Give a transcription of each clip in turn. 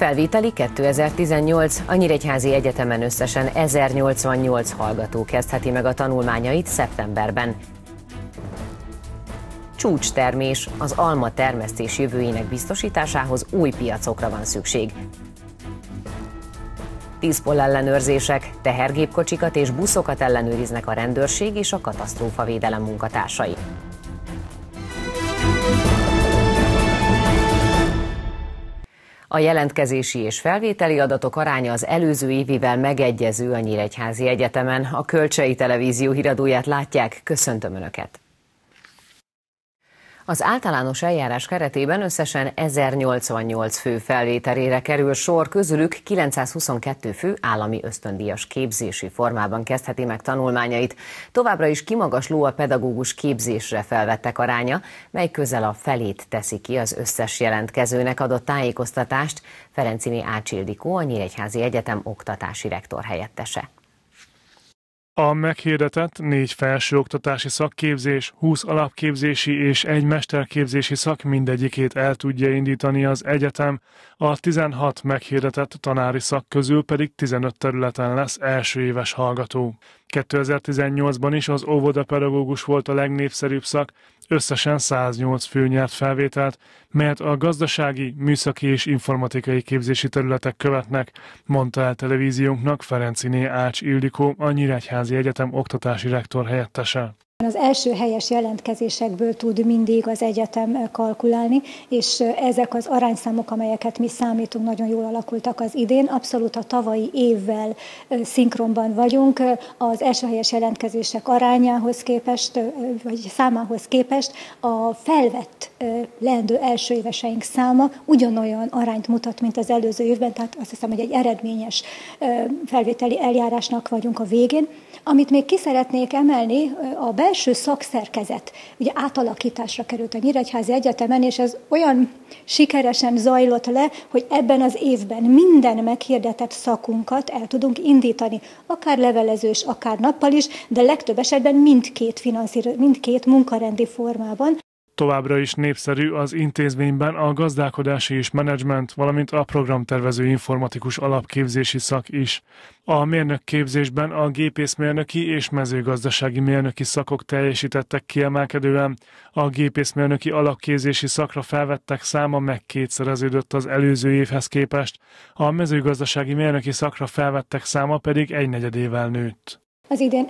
Felvételi 2018, a Nyíregyházi Egyetemen összesen 1088 hallgató kezdheti meg a tanulmányait szeptemberben. Csúcstermés, az alma termesztés jövőjének biztosításához új piacokra van szükség. Tűzpolellenőrzések, tehergépkocsikat és buszokat ellenőriznek a rendőrség és a katasztrófavédelem munkatársai. A jelentkezési és felvételi adatok aránya az előző évivel megegyező a Nyíregyházi Egyetemen. A Kölcsei Televízió híradóját látják, köszöntöm Önöket! Az általános eljárás keretében összesen 1088 fő felvételére kerül sor, közülük 922 fő állami ösztöndíjas képzési formában kezdheti meg tanulmányait. Továbbra is kimagasló a pedagógus képzésre felvettek aránya, mely közel a felét teszi ki az összes jelentkezőnek, adott tájékoztatást Ferencziné Ács Ildikó, a Nyíregyházi Egyetem oktatási rektor helyettese. A meghirdetett 4 felsőoktatási szakképzés, 20 alapképzési és 1 mesterképzési szak mindegyikét el tudja indítani az egyetem, a 16 meghirdetett tanári szak közül pedig 15 területen lesz elsőéves hallgató. 2018-ban is az óvodapedagógus volt a legnépszerűbb szak, összesen 108 fő nyert felvételt, melyet a gazdasági, műszaki és informatikai képzési területek követnek, mondta el televíziónknak Ferencziné Ács Ildikó, a Nyíregyházi Egyetem oktatási rektor helyettese. Az első helyes jelentkezésekből tud mindig az egyetem kalkulálni, és ezek az arányszámok, amelyeket mi számítunk, nagyon jól alakultak az idén. Abszolút a tavalyi évvel szinkronban vagyunk. Az első helyes jelentkezések arányához képest, vagy számához képest a felvett leendő első éveseink száma ugyanolyan arányt mutat, mint az előző évben, tehát azt hiszem, hogy egy eredményes felvételi eljárásnak vagyunk a végén. Amit még ki szeretnék emelni, a belső szakszerkezet ugye átalakításra került a Nyíregyházi Egyetemen, és ez olyan sikeresen zajlott le, hogy ebben az évben minden meghirdetett szakunkat el tudunk indítani, akár levelezős, akár nappal is, de legtöbb esetben mindkét munkarendi formában. Továbbra is népszerű az intézményben a gazdálkodási és menedzsment, valamint a programtervező informatikus alapképzési szak is. A mérnökképzésben a gépészmérnöki és mezőgazdasági mérnöki szakok teljesítettek kiemelkedően. A gépészmérnöki alapképzési szakra felvettek száma megkétszereződött az előző évhez képest, a mezőgazdasági mérnöki szakra felvettek száma pedig 1/4-ével nőtt. Az idén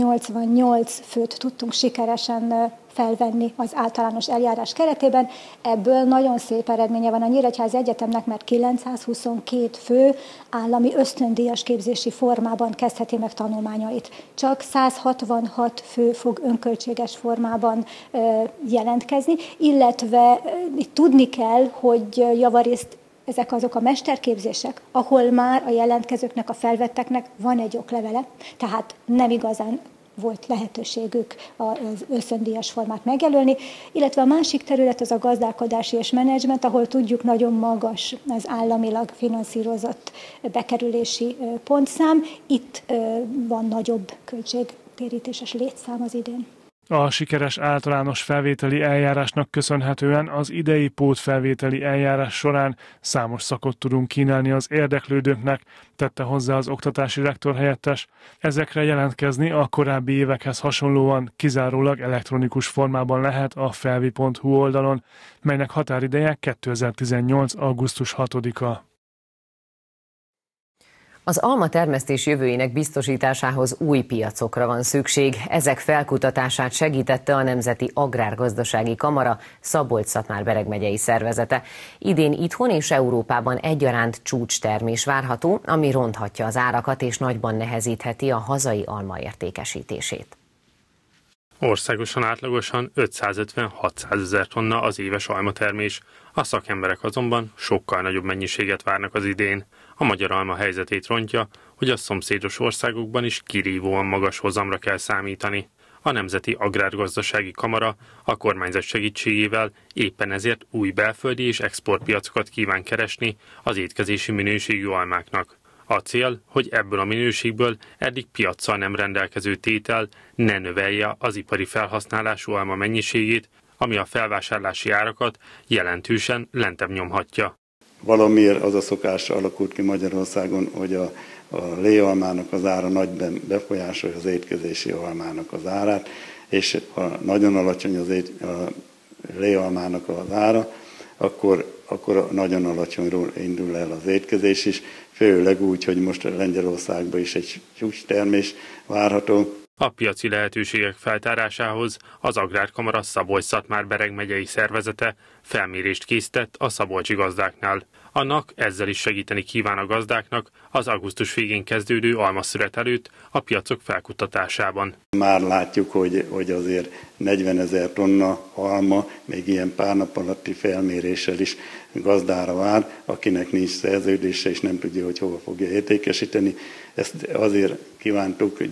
1088 főt tudtunk sikeresen felvenni az általános eljárás keretében. Ebből nagyon szép eredménye van a Nyíregyházi Egyetemnek, mert 922 fő állami ösztöndíjas képzési formában kezdheti meg tanulmányait. Csak 166 fő fog önköltséges formában jelentkezni, illetve tudni kell, hogy javarészt ezek azok a mesterképzések, ahol már a jelentkezőknek, a felvetteknek van egy oklevele, tehát nem igazán volt lehetőségük az ösztöndíjas formát megjelölni, illetve a másik terület az a gazdálkodási és menedzsment, ahol tudjuk, nagyon magas az államilag finanszírozott bekerülési pontszám. Itt van nagyobb költségtérítéses létszám az idén. A sikeres általános felvételi eljárásnak köszönhetően az idei pótfelvételi eljárás során számos szakot tudunk kínálni az érdeklődőknek, tette hozzá az oktatási rektor helyettes. Ezekre jelentkezni a korábbi évekhez hasonlóan kizárólag elektronikus formában lehet a felvi.hu oldalon, melynek határideje 2018. augusztus 6-a. Az alma termesztés jövőjének biztosításához új piacokra van szükség. Ezek felkutatását segítette a Nemzeti Agrárgazdasági Kamara, Szabolcs-Szatmár-Bereg megyei szervezete. Idén itthon és Európában egyaránt csúcstermés várható, ami ronthatja az árakat és nagyban nehezítheti a hazai alma értékesítését. Országosan átlagosan 550-600 ezer tonna az éves almatermés, a szakemberek azonban sokkal nagyobb mennyiséget várnak az idén. A magyar alma helyzetét rontja, hogy a szomszédos országokban is kirívóan magas hozamra kell számítani. A Nemzeti Agrárgazdasági Kamara a kormányzat segítségével éppen ezért új belföldi és exportpiacokat kíván keresni az étkezési minőségű almáknak. A cél, hogy ebből a minőségből eddig piaccal nem rendelkező tétel ne növelje az ipari felhasználású alma mennyiségét, ami a felvásárlási árakat jelentősen lentebb nyomhatja. Valamiért az a szokás alakult ki Magyarországon, hogy a léalmának az ára nagyban befolyásolja az étkezési almának az árát, és ha nagyon alacsony a léalmának az ára, akkor nagyon alacsonyról indul el az étkezés is, főleg úgy, hogy most Lengyelországban is egy csúcstermés várható. A piaci lehetőségek feltárásához az Agrárkamara Szabolcs-Szatmár-Bereg megyei szervezete felmérést készített a szabolcsi gazdáknál. Annak ezzel is segíteni kíván a gazdáknak az augusztus végén kezdődő almaszület előtt a piacok felkutatásában. Már látjuk, hogy azért 40 000 tonna alma még ilyen pár nap alatti felméréssel is gazdára vár, akinek nincs szerződése és nem tudja, hogy hova fogja értékesíteni. Ezt azért kívántuk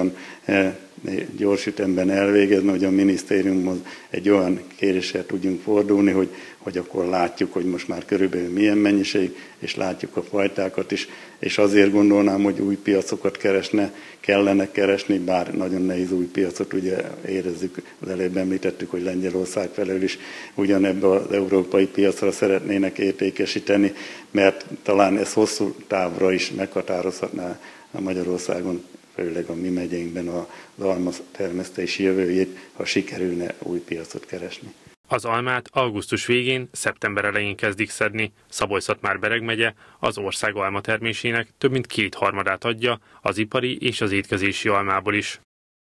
gyors ütemben elvégezni, hogy a minisztériumhoz egy olyan kéréssel tudjunk fordulni, hogy akkor látjuk, hogy most már körülbelül milyen mennyiség, és látjuk a fajtákat is, és azért gondolnám, hogy új piacokat kellene keresni, bár nagyon nehéz új piacot, ugye érezzük, az előbb említettük, hogy Lengyelország felől is ugyanebbe az európai piacra szeretnének értékesíteni, mert talán ez hosszú távra is meghatározhatná a Magyarországon, főleg a mi megyénkben az almatermesztési jövőjét, ha sikerülne új piacot keresni. Az almát augusztus végén, szeptember elején kezdik szedni. Szabolcs-Szatmár-Bereg megye az ország almatermésének több mint 2/3 adja, az ipari és az étkezési almából is.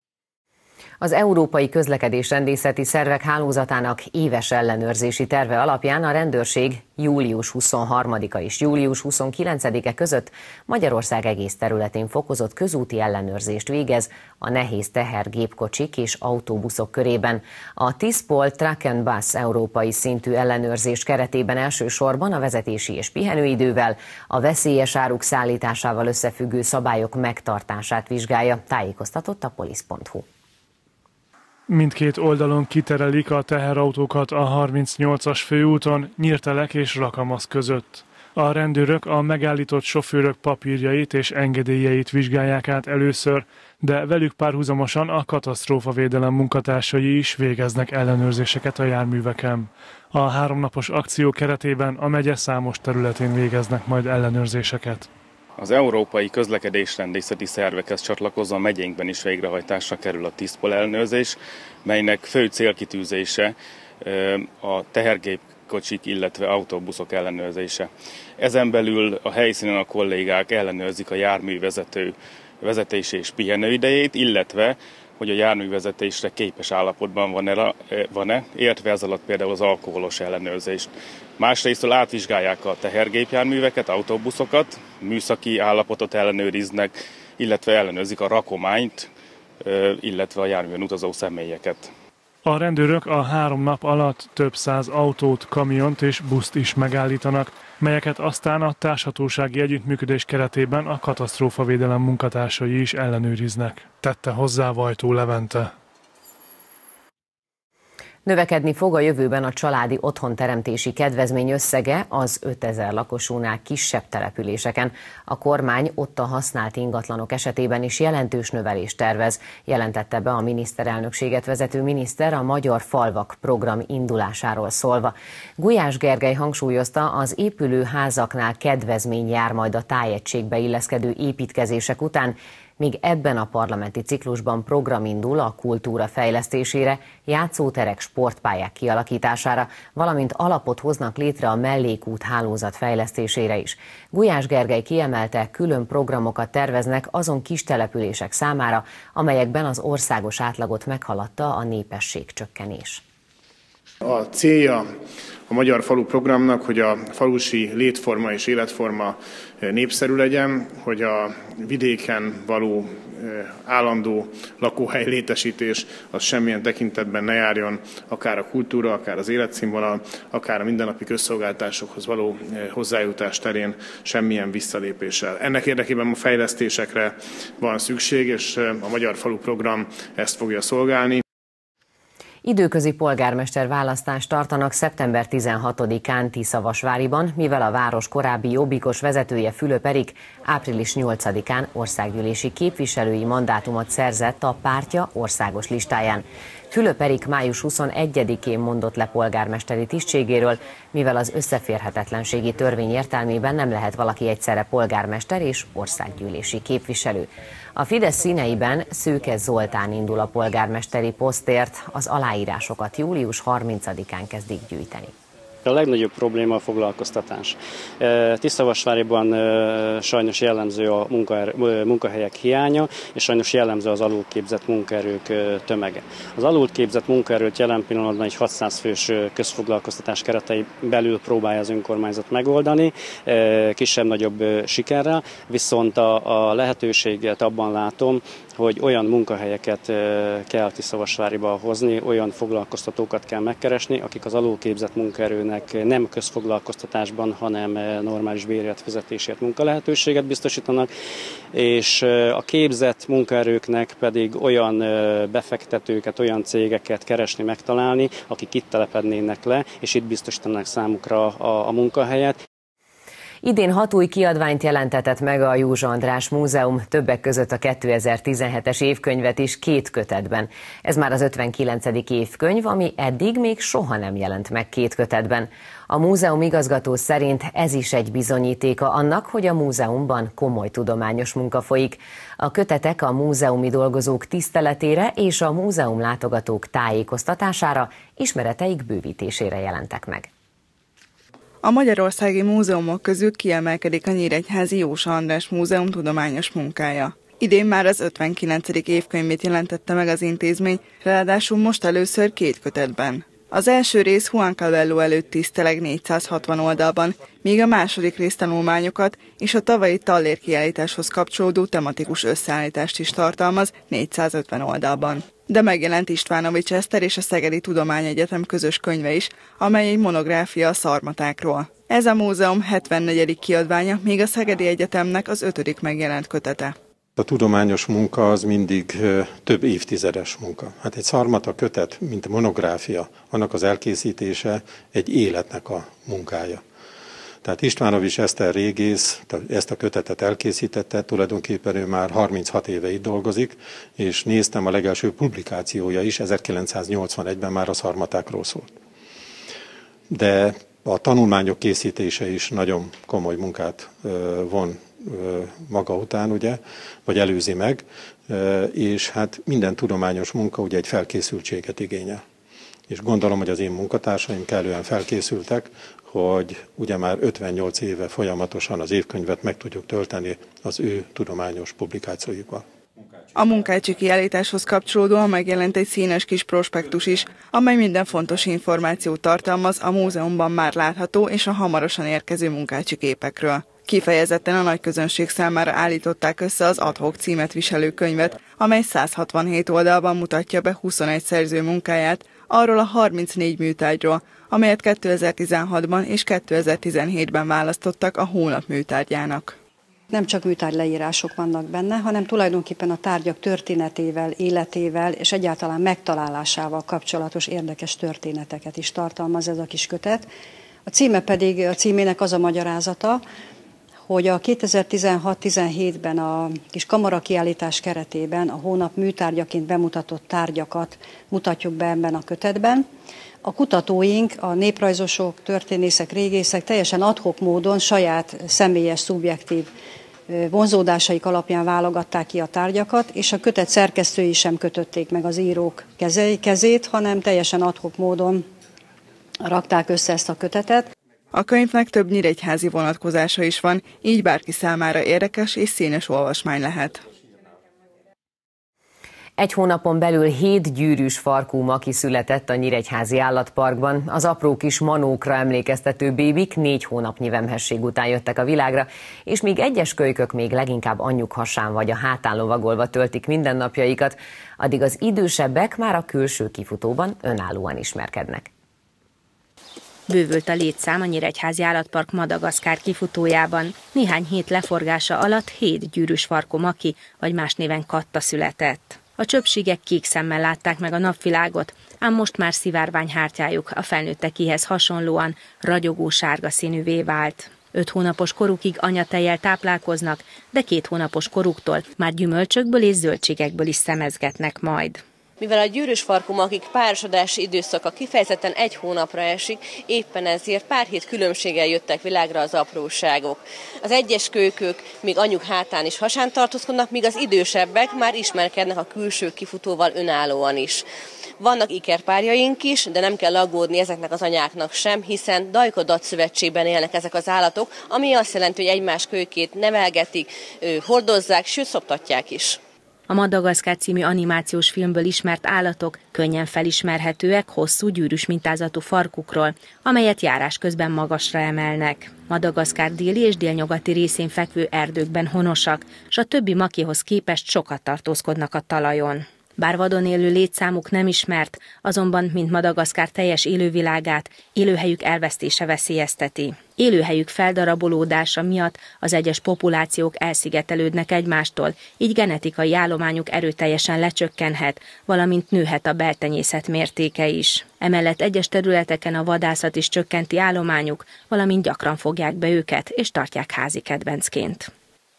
Az Európai Közlekedésrendészeti Szervek Hálózatának éves ellenőrzési terve alapján a rendőrség július 23-a és július 29-e között Magyarország egész területén fokozott közúti ellenőrzést végez a nehéz tehergépkocsik és autóbuszok körében. A TISPOL Truck and Bus európai szintű ellenőrzés keretében elsősorban a vezetési és pihenőidővel, a veszélyes áruk szállításával összefüggő szabályok megtartását vizsgálja, tájékoztatott a polisz.hu. Mindkét oldalon kiterelik a teherautókat a 38-as főúton, Nyírtelek és Rakamasz között. A rendőrök a megállított sofőrök papírjait és engedélyeit vizsgálják át először, de velük párhuzamosan a katasztrófavédelem munkatársai is végeznek ellenőrzéseket a járműveken. A 3 napos akció keretében a megye számos területén végeznek majd ellenőrzéseket. Az Európai Közlekedésrendészeti Szervekhez csatlakozva megyénkben is végrehajtásra kerül a TISPOL ellenőrzés, melynek fő célkitűzése a tehergépkocsik, illetve autóbuszok ellenőrzése. Ezen belül a helyszínen a kollégák ellenőrzik a járművezető vezetési és pihenőidejét, illetve hogy a járművezetésre képes állapotban van-e, értve ez alatt például az alkoholos ellenőrzést. Másrésztől átvizsgálják a tehergépjárműveket, autóbuszokat, műszaki állapotot ellenőriznek, illetve ellenőrzik a rakományt, illetve a járműven utazó személyeket. A rendőrök a 3 nap alatt több száz autót, kamiont és buszt is megállítanak, melyeket aztán a társhatósági együttműködés keretében a katasztrófavédelem munkatársai is ellenőriznek, tette hozzá Vajtó Levente. Növekedni fog a jövőben a családi otthonteremtési kedvezmény összege az 5000 lakosúnál kisebb településeken. A kormány ott a használt ingatlanok esetében is jelentős növelést tervez, jelentette be a miniszterelnökséget vezető miniszter a Magyar Falvak program indulásáról szólva. Gulyás Gergely hangsúlyozta, az épülő házaknál kedvezmény jár majd a tájegységbe illeszkedő építkezések után, míg ebben a parlamenti ciklusban program indul a kultúra fejlesztésére, játszóterek, sportpályák kialakítására, valamint alapot hoznak létre a mellékút hálózat fejlesztésére is. Gulyás Gergely kiemelte, külön programokat terveznek azon kis települések számára, amelyekben az országos átlagot meghaladta a népességcsökkenés. A célja a Magyar Falu programnak, hogy a falusi létforma és életforma népszerű legyen, hogy a vidéken való állandó lakóhely létesítés az semmilyen tekintetben ne járjon, akár a kultúra, akár az életszínvonal, akár a mindennapi közszolgáltatásokhoz való hozzájutás terén semmilyen visszalépéssel. Ennek érdekében a fejlesztésekre van szükség, és a Magyar Falu program ezt fogja szolgálni. Időközi polgármester választást tartanak szeptember 16-án Tiszavasváriban, mivel a város korábbi jobbikos vezetője Fülöp Erik április 8-án országgyűlési képviselői mandátumot szerzett a pártja országos listáján. Fülöp Erik május 21-én mondott le polgármesteri tisztségéről, mivel az összeférhetetlenségi törvény értelmében nem lehet valaki egyszerre polgármester és országgyűlési képviselő. A Fidesz színeiben Szőke Zoltán indul a polgármesteri posztért, az aláírásokat július 30-án kezdik gyűjteni. A legnagyobb probléma a foglalkoztatás. Tiszavasváriban sajnos jellemző a munkahelyek hiánya, és sajnos jellemző az alulképzett munkaerők tömege. Az alulképzett munkaerőt jelen pillanatban egy 600 fős közfoglalkoztatás keretei belül próbálja az önkormányzat megoldani, kisebb-nagyobb sikerrel, viszont a lehetőséget abban látom, hogy olyan munkahelyeket kell Tiszavasváriba hozni, olyan foglalkoztatókat kell megkeresni, akik az alulképzett munkaerőnek nem közfoglalkoztatásban, hanem normális bérért, fizetésért munkalehetőséget biztosítanak, és a képzett munkaerőknek pedig olyan befektetőket, olyan cégeket keresni, megtalálni, akik itt telepednének le, és itt biztosítanak számukra a munkahelyet. Idén 6 új kiadványt jelentetett meg a Józsa András Múzeum, többek között a 2017-es évkönyvet is 2 kötetben. Ez már az 59. évkönyv, ami eddig még soha nem jelent meg 2 kötetben. A múzeum igazgató szerint ez is egy bizonyítéka annak, hogy a múzeumban komoly tudományos munka folyik. A kötetek a múzeumi dolgozók tiszteletére és a múzeum látogatók tájékoztatására, ismereteik bővítésére jelentek meg. A magyarországi múzeumok közül kiemelkedik a nyíregyházi Józsa András Múzeum tudományos munkája. Idén már az 59. évkönyvét jelentette meg az intézmény, ráadásul most először 2 kötetben. Az első rész Juan Cabello előtt tiszteleg 460 oldalban, míg a második rész tanulmányokat és a tavalyi Tallér kiállításhoz kapcsolódó tematikus összeállítást is tartalmaz 450 oldalban. De megjelent Istvánovics Eszter és a Szegedi Tudományegyetem közös könyve is, amely egy monográfia a szarmatákról. Ez a múzeum 74. kiadványa, míg a Szegedi Egyetemnek az 5. megjelent kötete. A tudományos munka az mindig több évtizedes munka. Hát egy szarmata kötet, mint monográfia, annak az elkészítése egy életnek a munkája. Tehát Istvánovics Eszter régész ezt a kötetet elkészítette, tulajdonképpen ő már 36 éve itt dolgozik, és néztem, a legelső publikációja is 1981-ben már a szarmatákról szólt. De a tanulmányok készítése is nagyon komoly munkát von maga után, ugye, vagy előzi meg, és hát minden tudományos munka ugye egy felkészültséget igényel. És gondolom, hogy az én munkatársaim kellően felkészültek, hogy ugye már 58 éve folyamatosan az évkönyvet meg tudjuk tölteni az ő tudományos publikációikval. A munkácsi kiállításhoz kapcsolódóan megjelent egy színes kis prospektus is, amely minden fontos információt tartalmaz a múzeumban már látható és a hamarosan érkező munkácsi képekről. Kifejezetten a nagy közönség számára állították össze az Ad hoc címet viselő könyvet, amely 167 oldalban mutatja be 21 szerző munkáját, arról a 34 műtárgyról, amelyet 2016-ban és 2017-ben választottak a hónap műtárgyának. Nem csak műtárgyleírások vannak benne, hanem tulajdonképpen a tárgyak történetével, életével és egyáltalán megtalálásával kapcsolatos érdekes történeteket is tartalmaz ez a kis kötet. A címének az a magyarázata, hogy a 2016-17-ben a kis kamarakiállítás keretében a hónap műtárgyaként bemutatott tárgyakat mutatjuk be ebben a kötetben. A kutatóink, a néprajzosok, történészek, régészek teljesen ad hoc módon saját személyes, szubjektív vonzódásaik alapján válogatták ki a tárgyakat, és a kötet szerkesztői sem kötötték meg az írók kezét, hanem teljesen ad hoc módon rakták össze ezt a kötetet. A könyvnek több nyíregyházi vonatkozása is van, így bárki számára érdekes és színes olvasmány lehet. Egy hónapon belül 7 gyűrűs farkú maki született a Nyíregyházi Állatparkban. Az apró kis manókra emlékeztető bébik 4 hónapnyi vemhesség után jöttek a világra, és míg egyes kölykök még leginkább anyjuk hasán vagy a hátán lovagolva töltik mindennapjaikat, addig az idősebbek már a külső kifutóban önállóan ismerkednek. Bővült a létszám a Nyíregyházi Állatpark Madagaszkár kifutójában. Néhány hét leforgása alatt 7 gyűrűs farkú maki, vagy más néven katta született. A csöpségek kék szemmel látták meg a napvilágot, ám most már szivárványhártyájuk a felnőttekéhez hasonlóan ragyogó sárga színűvé vált. 5 hónapos korukig anyatejjel táplálkoznak, de 2 hónapos koruktól már gyümölcsökből és zöldségekből is szemezgetnek majd. Mivel a gyűrűs farkú makik párosodási időszaka kifejezetten 1 hónapra esik, éppen ezért pár hét különbséggel jöttek világra az apróságok. Az egyes kölykök még anyjuk hátán is hasán tartózkodnak, míg az idősebbek már ismerkednek a külső kifutóval önállóan is. Vannak ikerpárjaink is, de nem kell aggódni ezeknek az anyáknak sem, hiszen dajkodat szövetségben élnek ezek az állatok, ami azt jelenti, hogy egymás kölykét nevelgetik, hordozzák, sőt szoptatják is. A Madagaszkár című animációs filmből ismert állatok könnyen felismerhetőek hosszú gyűrűs mintázatú farkukról, amelyet járás közben magasra emelnek. Madagaszkár déli és délnyugati részén fekvő erdőkben honosak, s a többi makihoz képest sokat tartózkodnak a talajon. Bár vadon élő létszámuk nem ismert, azonban, mint Madagaszkár teljes élővilágát, élőhelyük elvesztése veszélyezteti. Élőhelyük feldarabolódása miatt az egyes populációk elszigetelődnek egymástól, így genetikai állományuk erőteljesen lecsökkenhet, valamint nőhet a beltenyészet mértéke is. Emellett egyes területeken a vadászat is csökkenti állományuk, valamint gyakran fogják be őket és tartják házi kedvencként.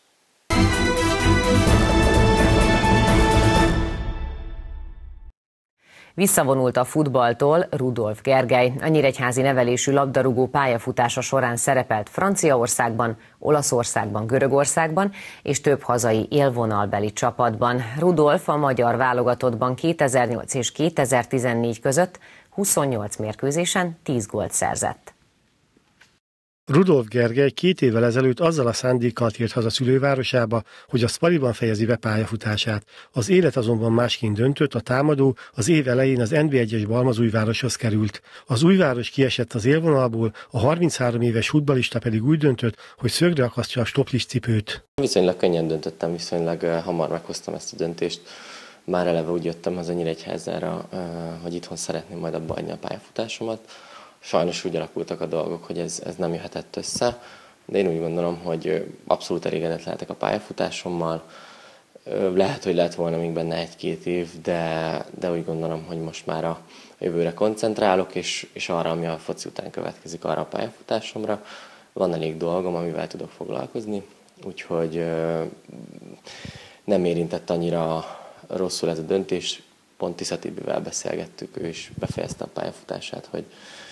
Visszavonult a futballtól Rudolf Gergely. A nyíregyházi nevelésű labdarúgó pályafutása során szerepelt Franciaországban, Olaszországban, Görögországban és több hazai élvonalbeli csapatban. Rudolf a magyar válogatottban 2008 és 2014 között 28 mérkőzésen 10 gólt szerzett. Rudolf Gergely 2 évvel ezelőtt azzal a szándékkal tért haza szülővárosába, hogy a Spariban fejezi be pályafutását. Az élet azonban másként döntött, a támadó az év elején az NB1-es Balmazújvároshoz került. Az Újváros kiesett az élvonalból, a 33 éves futballista pedig úgy döntött, hogy szögre akasztja a stoplis cipőt. Viszonylag könnyen döntöttem, viszonylag hamar meghoztam ezt a döntést. Már eleve úgy jöttem haza Nyíregyházára, hogy itthon szeretném majd abba adni a pályafutásomat. Sajnos úgy alakultak a dolgok, hogy ez nem jöhetett össze, de én úgy gondolom, hogy abszolút elégedett lehetek a pályafutásommal. Lehet, hogy lett volna még benne 1-2 év, de úgy gondolom, hogy most már a jövőre koncentrálok, és arra, ami a foci után következik, arra a pályafutásomra. Van elég dolgom, amivel tudok foglalkozni, úgyhogy nem érintett annyira rosszul ez a döntés. Pont Tisza Tibivel beszélgettük, ő is befejezte a pályafutását, hogy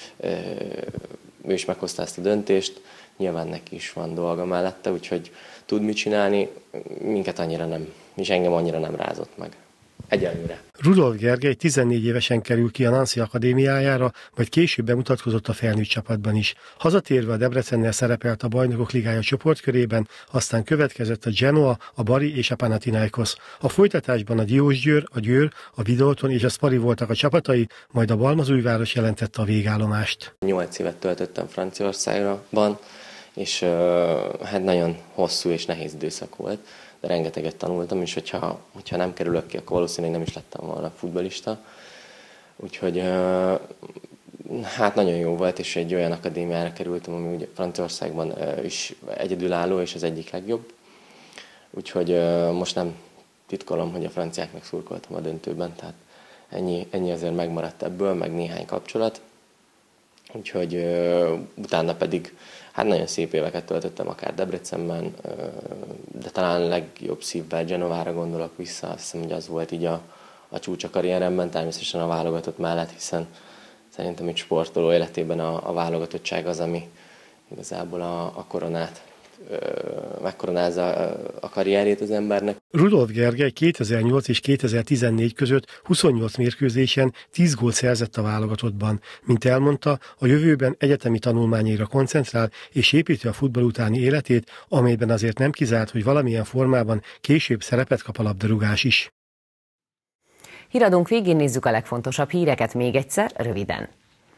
ő is meghozta ezt a döntést, nyilván neki is van dolga mellette, úgyhogy tud mit csinálni, minket annyira nem, és engem annyira nem rázott meg. Egyelőre. Rudolf Gergely 14 évesen kerül ki a Nancy Akadémiájára, majd később bemutatkozott a felnőtt csapatban is. Hazatérve a Debrecennel szerepelt a Bajnokok Ligája csoportkörében, aztán következett a Genoa, a Bari és a Panathinaikos. A folytatásban a Diósgyőr, a Győr, a Vidolton és a Spari voltak a csapatai, majd a Balmazújváros jelentette a végállomást. 8 évet töltöttem Franciaországban, és hát nagyon hosszú és nehéz időszak volt. De rengeteget tanultam, és hogyha nem kerülök ki, akkor valószínűleg nem is lettem volna futballista. Úgyhogy hát nagyon jó volt, és egy olyan akadémiára kerültem, ami ugye Franciaországban is egyedülálló, és az egyik legjobb. Úgyhogy most nem titkolom, hogy a franciáknak szurkoltam a döntőben, tehát ennyi azért megmaradt ebből, meg néhány kapcsolat. Úgyhogy utána pedig hát nagyon szép éveket töltöttem akár Debrecenben, de talán legjobb szívvel Genovára gondolok vissza. Azt hiszem, hogy az volt így a csúcs a karrieremben, természetesen a válogatott mellett, hiszen szerintem egy sportoló életében a válogatottság az, ami igazából a koronát megkoronázza a karrierjét az embernek. Rudolf Gergely 2008 és 2014 között 28 mérkőzésen 10 gólt szerzett a válogatottban. Mint elmondta, a jövőben egyetemi tanulmányaira koncentrál és építi a futball utáni életét, amelyben azért nem kizárt, hogy valamilyen formában később szerepet kap a labdarúgás is. Híradónk végén nézzük a legfontosabb híreket még egyszer, röviden.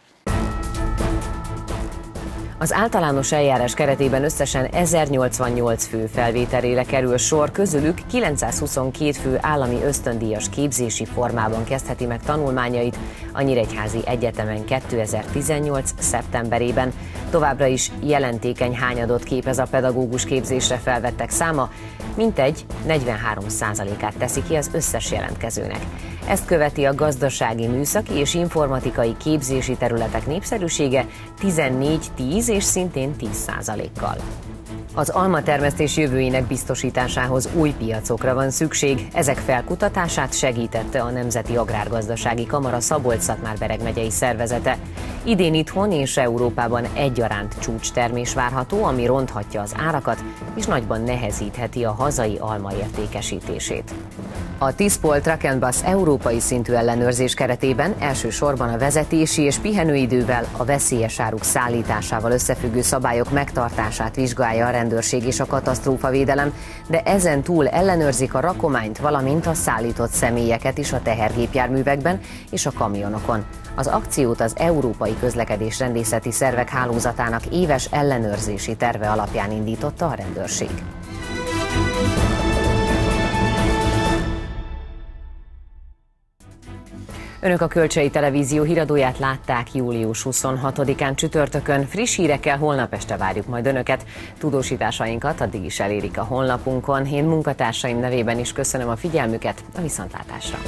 Az általános eljárás keretében összesen 1088 fő felvételére kerül sor, közülük 922 fő állami ösztöndíjas képzési formában kezdheti meg tanulmányait a Nyíregyházi Egyetemen 2018. szeptemberében. Továbbra is jelentékeny hányadot képez a pedagógus képzésre felvettek száma, mintegy 43%-át teszi ki az összes jelentkezőnek. Ezt követi a gazdasági, műszaki és informatikai képzési területek népszerűsége 14-10 és szintén 10%-kal. Az almatermesztés jövőjének biztosításához új piacokra van szükség. Ezek felkutatását segítette a Nemzeti Agrárgazdasági Kamara Szabolcs-Szatmár-Bereg megyei szervezete. Idén itthon és Európában egyaránt csúcstermés várható, ami ronthatja az árakat és nagyban nehezítheti a hazai alma értékesítését. A Tiszpol Truck and Bus európai szintű ellenőrzés keretében elsősorban a vezetési és pihenőidővel, a veszélyes áruk szállításával összefüggő szabályok megtartását vizsgálja a rendőrség és a katasztrófavédelem, de ezen túl ellenőrzik a rakományt, valamint a szállított személyeket is a tehergépjárművekben és a kamionokon. Az akciót az Európai Közlekedés-Rendészeti Szervek Hálózatának éves ellenőrzési terve alapján indította a rendőrség. Önök a Kölcsei Televízió híradóját látták július 26-án csütörtökön. Friss hírekkel holnap este várjuk majd Önöket. Tudósításainkat addig is elérik a honlapunkon. Én munkatársaim nevében is köszönöm a figyelmüket, a viszontlátásra.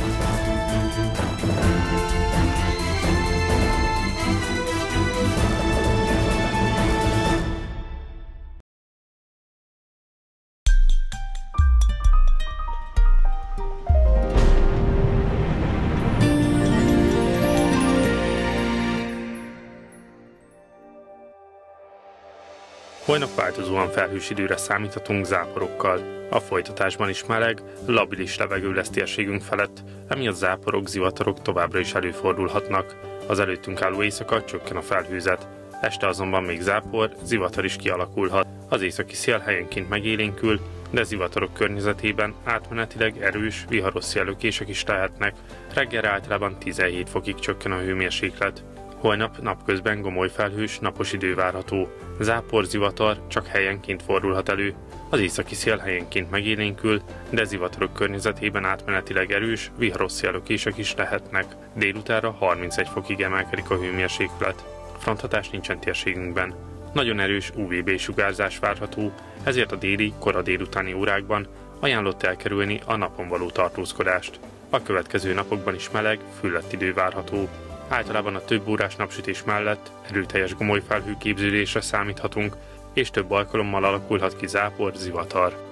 Holnap változóan felhős időre számíthatunk záporokkal. A folytatásban is meleg, labilis levegő lesz térségünk felett, emiatt záporok, zivatarok továbbra is előfordulhatnak. Az előttünk álló éjszaka csökken a felhőzet. Este azonban még zápor, zivatar is kialakulhat. Az északi szél helyenként megélénkül, de zivatarok környezetében átmenetileg erős, viharos széllökések is lehetnek. Reggelre általában 17 fokig csökken a hőmérséklet. Holnap napközben gomoly felhős, napos idő várható. Zápor, zivatar csak helyenként fordulhat elő. Az északi szél helyenként megélénkül, de zivatarok környezetében átmenetileg erős, viharos széllökések is lehetnek. Délutánra 31 fokig emelkedik a hőmérséklet. Fronthatás nincsen térségünkben. Nagyon erős UVB-sugárzás várható, ezért a déli, kora délutáni órákban ajánlott elkerülni a napon való tartózkodást. A következő napokban is meleg, füllett idő várható. Általában a több órás napsütés mellett erőteljes gomoly felhőképződésre számíthatunk, és több alkalommal alakulhat ki zápor, zivatar.